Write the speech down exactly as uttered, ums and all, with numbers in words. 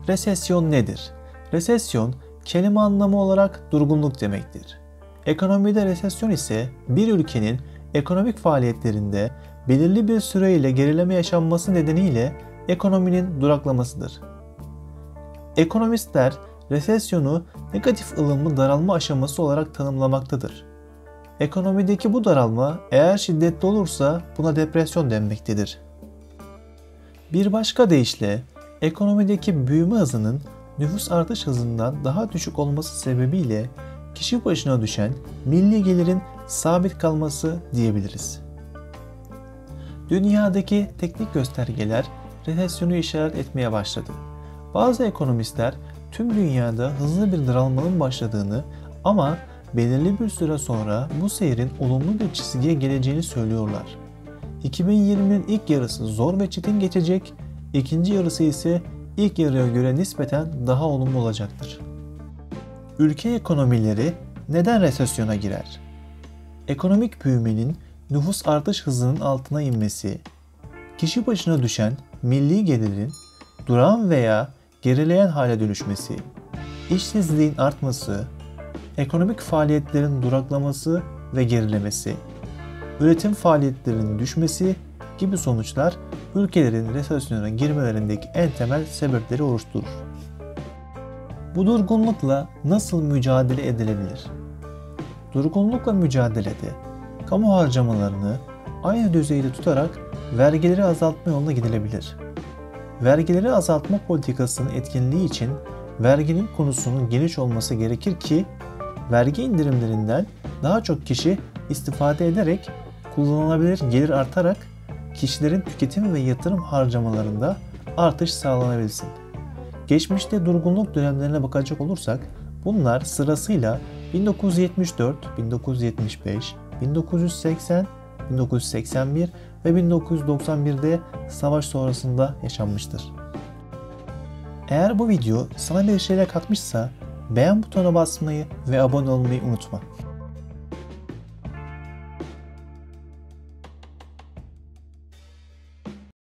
Resesyon nedir? Resesyon, kelime anlamı olarak durgunluk demektir. Ekonomide resesyon ise bir ülkenin ekonomik faaliyetlerinde belirli bir süreyle gerileme yaşanması nedeniyle ekonominin duraklamasıdır. Ekonomistler resesyonu negatif ılımlı daralma aşaması olarak tanımlamaktadır. Ekonomideki bu daralma eğer şiddetli olursa buna depresyon denmektedir. Bir başka deyişle ekonomideki büyüme hızının nüfus artış hızından daha düşük olması sebebiyle kişi başına düşen milli gelirin sabit kalması diyebiliriz. Dünyadaki teknik göstergeler resesyonu işaret etmeye başladı. Bazı ekonomistler tüm dünyada hızlı bir daralmanın başladığını ama belirli bir süre sonra bu seyrin olumlu bir çizgiye geleceğini söylüyorlar. iki bin yirminin ilk yarısı zor ve çetin geçecek, ikinci yarısı ise ilk yarıya göre nispeten daha olumlu olacaktır. Ülke ekonomileri neden resesyona girer? Ekonomik büyümenin nüfus artış hızının altına inmesi, kişi başına düşen milli gelirin durağan veya gerileyen hale dönüşmesi, işsizliğin artması, ekonomik faaliyetlerin duraklaması ve gerilemesi, üretim faaliyetlerinin düşmesi gibi sonuçlar ülkelerin resesyona girmelerindeki en temel sebepleri oluşturur. Bu durgunlukla nasıl mücadele edilebilir? Durgunlukla mücadelede kamu harcamalarını aynı düzeyde tutarak vergileri azaltma yoluna gidilebilir. Vergileri azaltma politikasının etkinliği için verginin konusunun geniş olması gerekir ki vergi indirimlerinden daha çok kişi istifade ederek kullanılabilir gelir artarak kişilerin tüketim ve yatırım harcamalarında artış sağlanabilsin. Geçmişte durgunluk dönemlerine bakacak olursak bunlar sırasıyla bin dokuz yüz yetmiş dört, bin dokuz yüz yetmiş beş, bin dokuz yüz seksen, bin dokuz yüz seksen bir ve bin dokuz yüz doksan birde savaş sonrasında yaşanmıştır. Eğer bu video sana bir şeyler katmışsa beğen butonuna basmayı ve abone olmayı unutma.